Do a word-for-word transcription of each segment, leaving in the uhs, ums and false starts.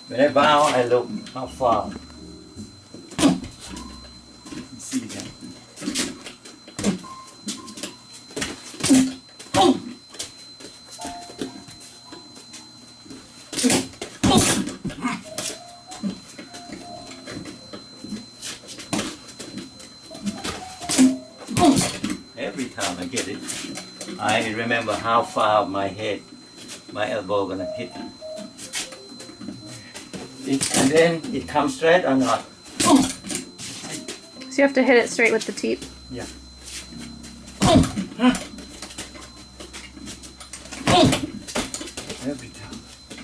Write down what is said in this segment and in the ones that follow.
When I bow, I look how far. See that. Every time I get it, I remember how far my head, my elbow gonna hit. And then it comes straight or not. So you have to hit it straight with the teep. Yeah. Every time.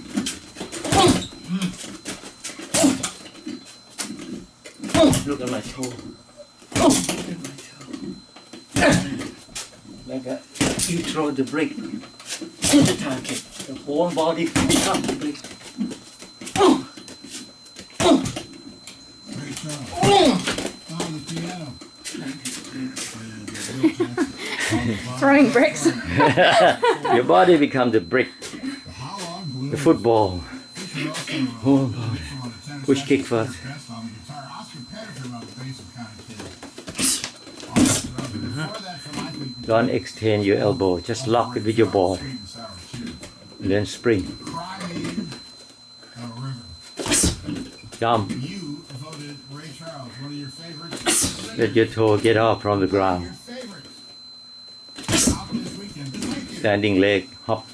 Look at my toe. Look at my toe. Like a, you throw the brick to the target. The whole body becomes the brick. Throwing bricks. Your body becomes the brick. The football. Oh, push kick first. Don't extend your elbow. Just lock it with your ball. And then spring. Jump. Let your toe get off from the ground. Standing leg, hop.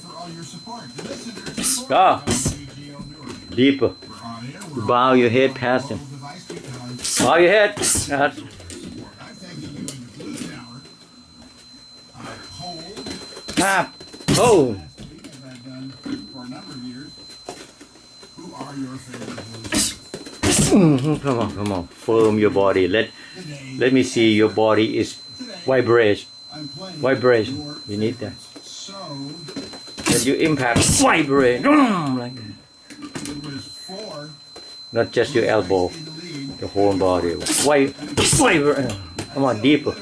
Go. Deeper. Bow your head past him. Bow your head. That's. Tap. Oh. Mm-hmm. Come on, come on. Firm your body. Let let me see your body is vibration. Vibration. You need that. Let you impact vibrate. Like that. Not just your elbow. The whole body. Vibrate. Come on, deeper.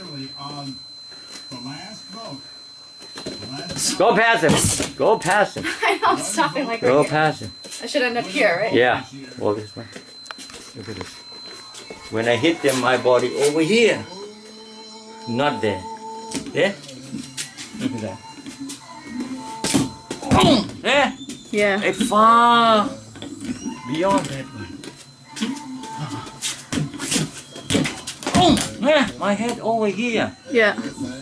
Go past him. Go past him. I know, I'm stopping like Go right past him. I should end up here, right? Yeah. Well, this way. Look at this. When I hit them, my body over here. Not there. There? Look at that. There? Yeah. It's far beyond that one. Yeah, my head over here. Yeah.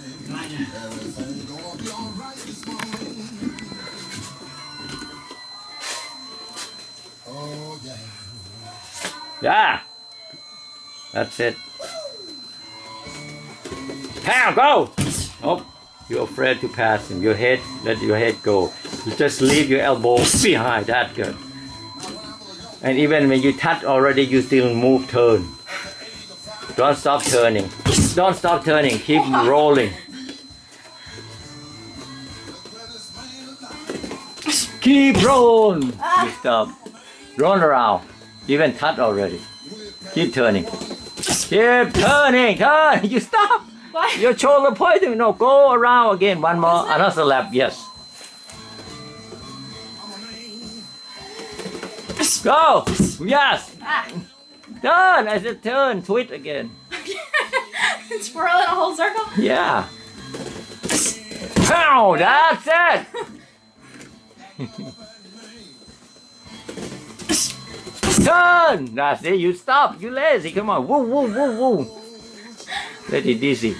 Yeah, that's it. Pow, go! Oh, you're afraid to pass him. Your head, let your head go. You just leave your elbow behind. That's good. And even when you touch already, you still move, turn. Don't stop turning. Don't stop turning. Keep rolling. Keep rolling. You stop. Roll around. Even touch already. Keep turning. Keep turning. Turn. You stop. What? Your shoulder pointing. No, go around again. One more. Another lap. Yes. Go. Yes. Ah. Turn. I said turn. Twist again. Swirl in a whole circle? Yeah. Pow. That's it. Turn! That's it, you stop, you lazy, come on, woo, woo, woo, woo. Let it easy.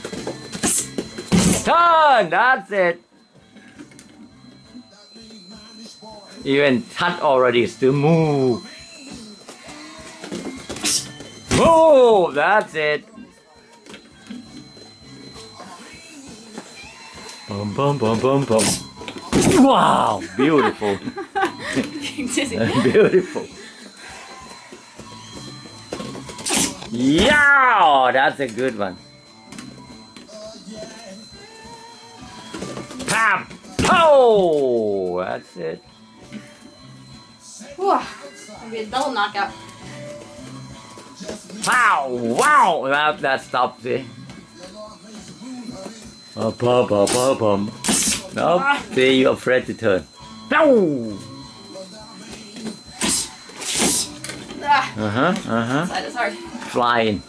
Turn, that's it. Even touch already, still move. Move, that's it. Bum, bum, bum, bum, bum. Wow, beautiful. Beautiful. Yeah, that's a good one. Pam! Oh, that's it. Whew. Maybe a double knockout. Wow, wow, that, that stops it. Up, up, up, up, up. Nope, see, you're afraid to turn. No! Uh-huh, uh-huh. Side is hard. Flying.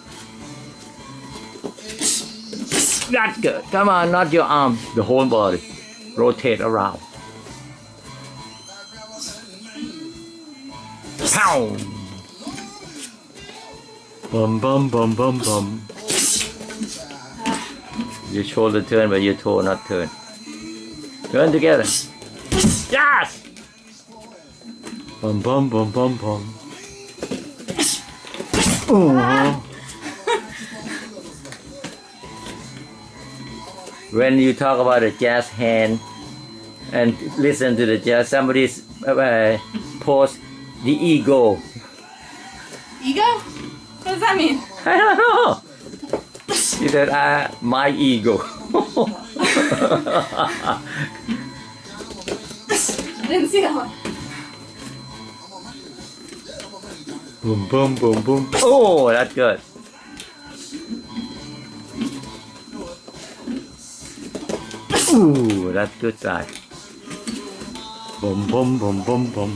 That's good. Come on, not your arm, the whole body. Rotate around. Pow! Bum bum bum bum bum. Your shoulder turn, but your toe not turn. Turn together. Yes! Bum bum bum bum bum. Oh. When you talk about a jazz hand and listen to the jazz, somebody's uh, post the ego. Ego? What does that mean? I don't know. He said, uh, my ego. I didn't see that one. Boom, boom, boom, boom. Oh, that's good. Ooh, that's good side. Boom, boom, boom, boom, boom.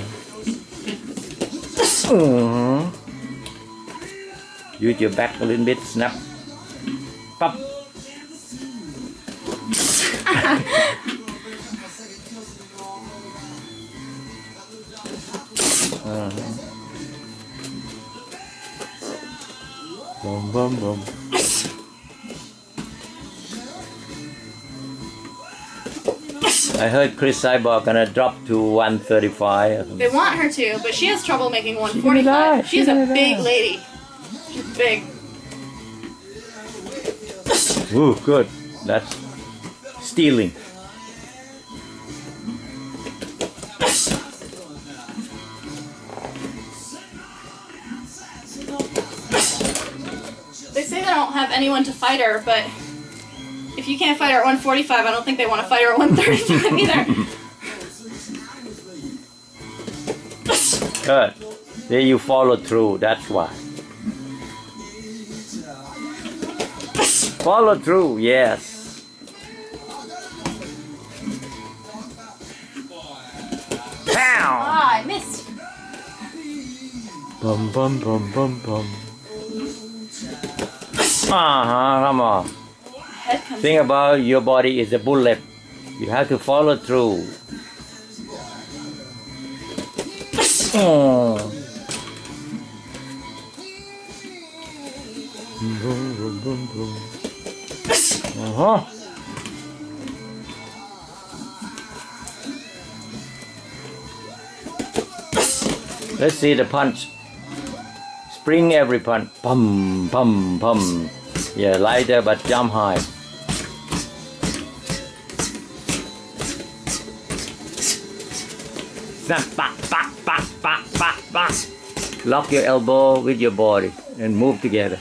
Uh-huh. Use your back a little bit, snap. Pop. Uh-huh. Boom, boom, boom. I heard Chris Cyborg gonna drop to one thirty-five. They want her to, but she has trouble making one forty-five. She's a big lady. She's big. Ooh, good. That's stealing. They say they don't have anyone to fight her, but if you can't fight her at one forty-five, I don't think they want to fight her at one thirty-five either. Good. Then you follow through, that's why. Follow through, yes. Pow! Ah, I missed. Bum bum bum bum bum. Uh-huh, come on. Head comes Think about your body is a bullet. You have to follow through. Oh. Uh-huh. Let's see the punch. Spring every punch. Pum, pum, pum. Yeah, lighter but jump high. Snap, back, back, back, back, back, back. Lock your elbow with your body and move together.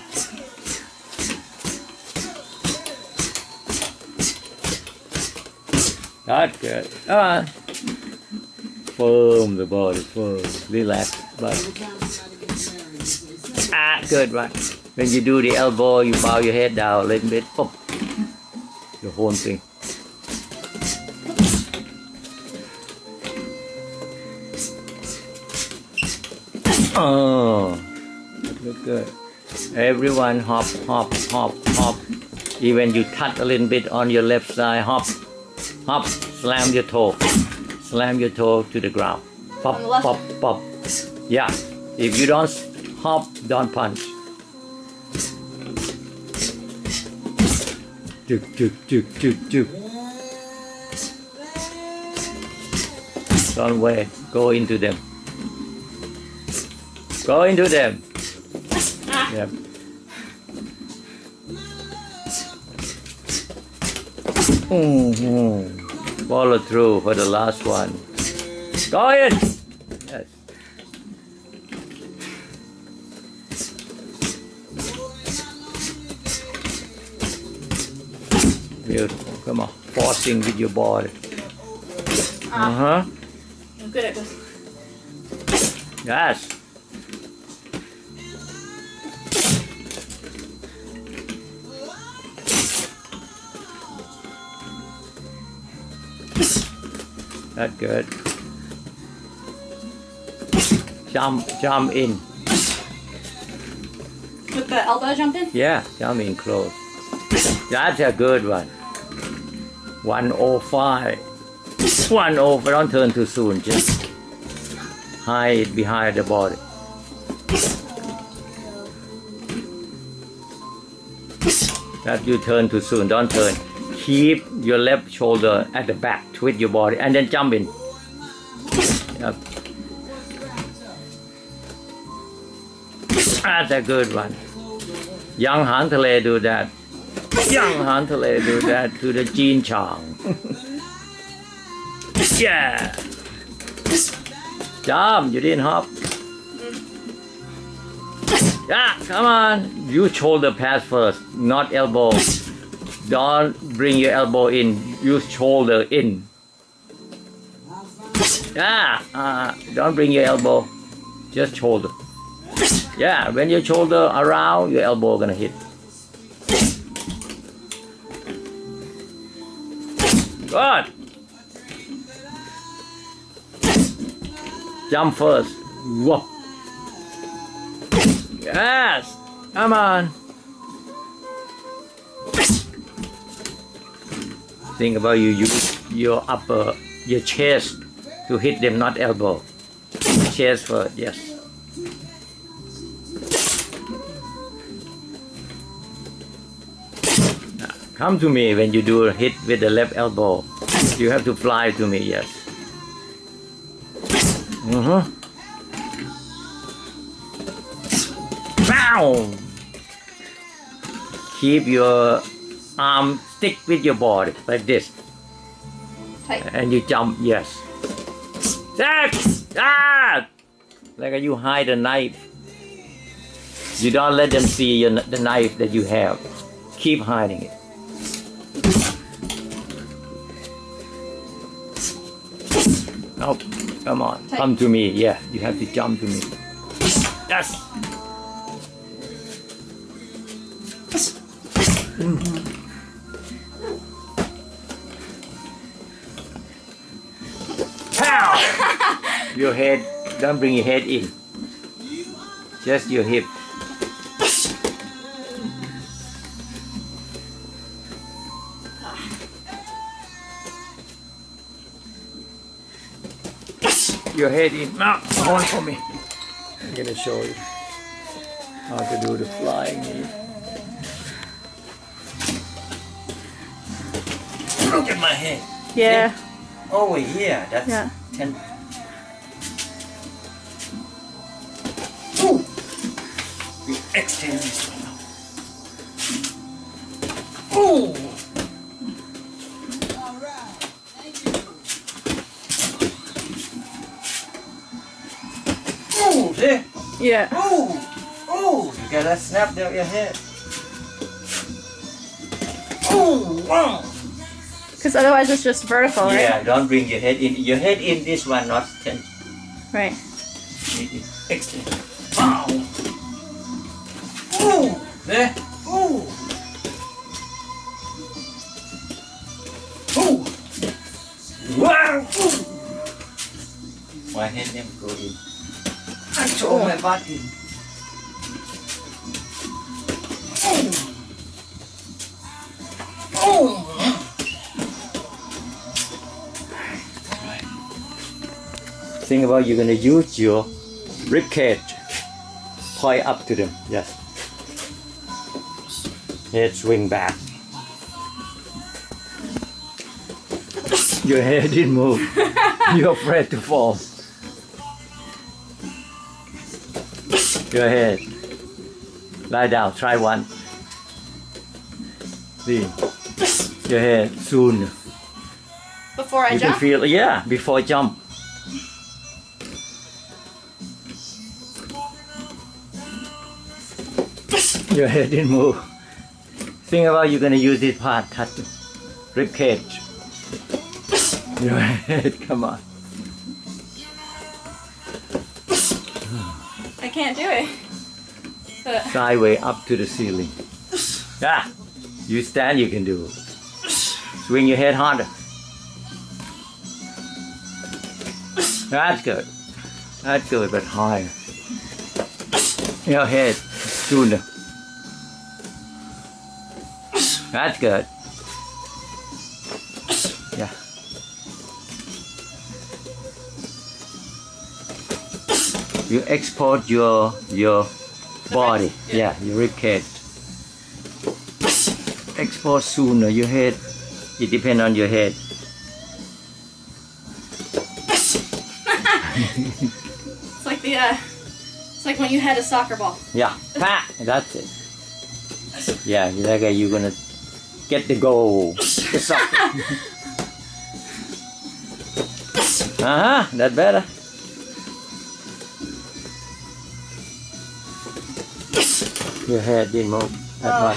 That's good. Come on. Firm the body, firm. Relax. But ah, good one. When you do the elbow, you bow your head down a little bit. Boom. The whole thing. Oh, good, good. Everyone hop, hop, hop, hop. Even you touch a little bit on your left side, hop, hop. Slam your toe. Slam your toe to the ground. Pop, pop, pop. Yeah. If you don't hop, don't punch. Juk, juk, juk, juk, juk. Don't wait. Go into them. Go into them. Yep. Mm-hmm. Follow through for the last one. Go in. Yes. Beautiful. Come on. Forcing with your body. Uh huh. I'm good at this. Yes. That's good. Jump, jump in. With the elbow jump in? Yeah, jump in close. That's a good one. one oh five. one oh five. Don't turn too soon. Just hide it behind the body. That you turn too soon. Don't turn. Keep your left shoulder at the back. Twist your body and then jump in. Yep. That's a good one. Young Han Tale do that. Young Han Tale do that to the Jean Chang. Yeah. Jump. You didn't hop. Yeah, come on. Use shoulder pass first, not elbow. Don't bring your elbow in. Use shoulder in. Yeah, uh, don't bring your elbow. Just shoulder. Yeah, when your shoulder around, your elbow gonna hit. Good. Jump first. Whoop. Yes. Come on. Think about you use your upper, your chest to hit them, not elbow. Chest first, yes. Now, come to me when you do a hit with the left elbow. You have to fly to me, yes. Mm-hmm. Bow! Keep your arm stick with your body like this. Tight. And you jump, yes. Ah! Like you hide a knife. You don't let them see your, the knife that you have. Keep hiding it. Nope. Come on. Tight. Come to me. Yeah, you have to jump to me. Yes. Mm-hmm. Pow! Your head, don't bring your head in. Just your hip. Your head in. Now, hold for me. I'm gonna show you how to do the flying knee. Look at my head. Yeah. See? Over here. That's Yeah. ten. Ooh. We extend this one now. Ooh. Ooh, see? Yeah. Ooh. Ooh. You gotta snap down your head. Ooh. Wow. Because otherwise it's just vertical, right? Yeah, don't bring your head in. Your head in this one, not ten. Right. Extend. Wow. Ooh. There. Ooh. Ooh. Wow. Ooh. My head never go in. I throw my butt in. Ooh. Ooh. Think about you're gonna use your rib cage. Point up to them. Yes. Head swing back. Your head didn't move. You're afraid to fall. Go ahead. Lie down. Try one. See. Your head soon. Before I You jump? can feel. Yeah. Before jump. Your head didn't move. Think about you're gonna use this part, touch rib cage. Your head, come on. I can't do it. But Sideways up to the ceiling. Yeah, you stand, you can do it. Swing your head harder. That's good. That's good, but higher. Your head sooner. That's good. Yeah. You export your your body. Yeah, your rib cage. Export sooner. Your head. It depends on your head. It's like the uh, it's like when you had a soccer ball. Yeah, pa, that's it. Yeah, like you're gonna get the goal. The soccer. Uh huh. That better. Your head didn't move that Oh. much.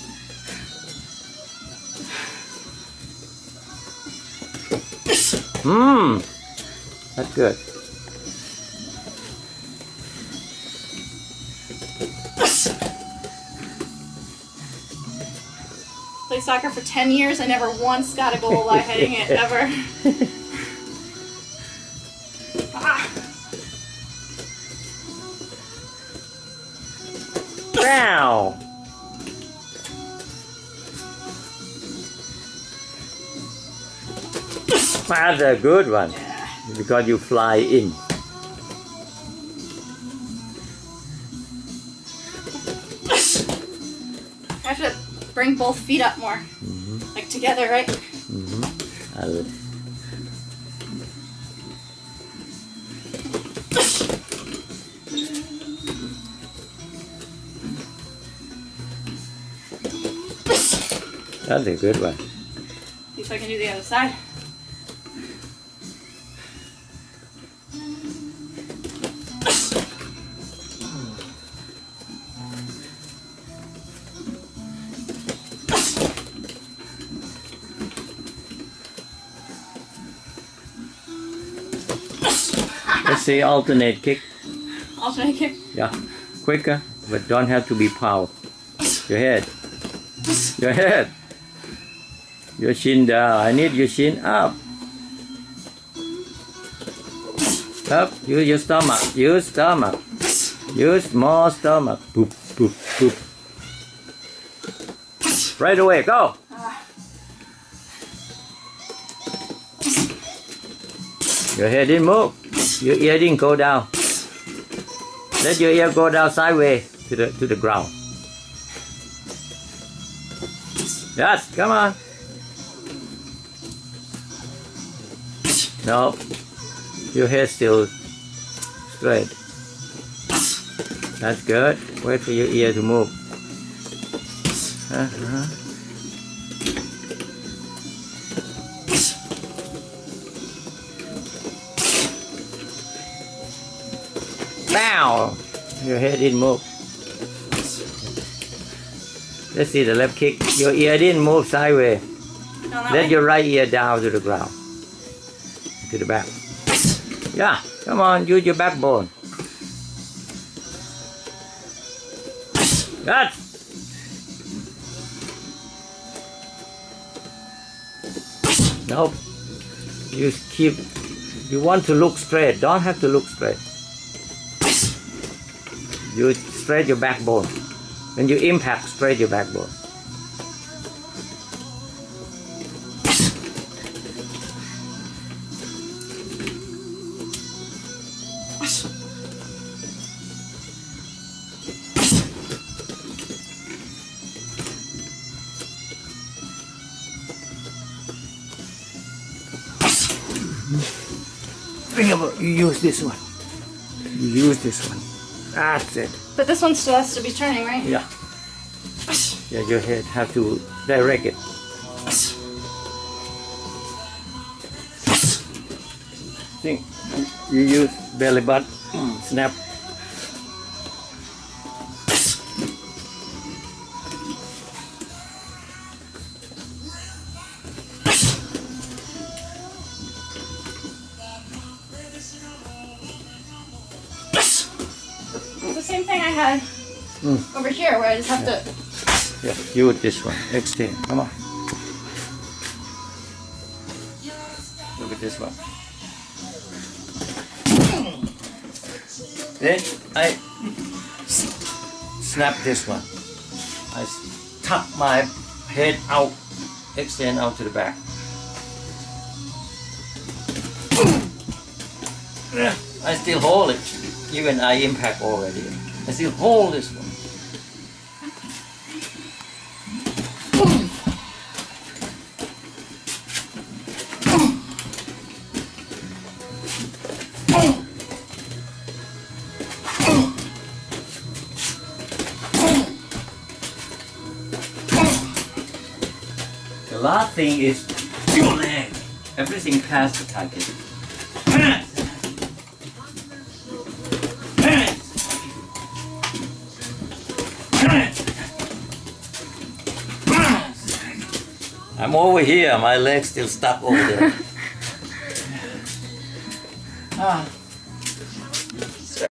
Mmm. That's good. Played soccer for ten years. I never once got a goal by hitting it ever. Ah. Wow. That's a good one. Yeah. Because you fly in. I have to bring both feet up more. Mm-hmm. Like together, right? Mm-hmm. I'll... That's a good one. See if I can do the other side. Let's say alternate kick. Alternate kick. Yeah. Quicker, but don't have to be power. Your head. Your head. Your chin down. I need your chin up. Up. Use your stomach. Use stomach. Use more stomach. Boop, boop, boop. Right away. Go. Your head didn't move. Your ear didn't go down. Let your ear go down sideways to the to the ground. Yes, come on. No, your head still straight. That's good. Wait for your ear to move. Uh-huh. Bow! Your head didn't move. Let's see the left kick. Your ear didn't move sideways. Let way? your right ear down to the ground. To the back. Yeah, come on, use your backbone. Good. Nope. You keep, you want to look straight. Don't have to look straight. You straight your backbone. When you impact, straight your backbone. Bring up, you use this one. You use this one. That's it. But this one still has to be turning, right? Yeah. Yeah, your head have to direct it. Think you use belly button, snap. It's the same thing I had Mm. over here where I just have Yeah. to... Yeah, use this one. Extend. Come on. Look at this one. Then I snap this one. I tuck my head out, extend out to the back. I still hold it, even I impact already. I still hold this one. The last thing is your leg. Everything past the target. I'm over here, my leg's still stuck over there. Ah.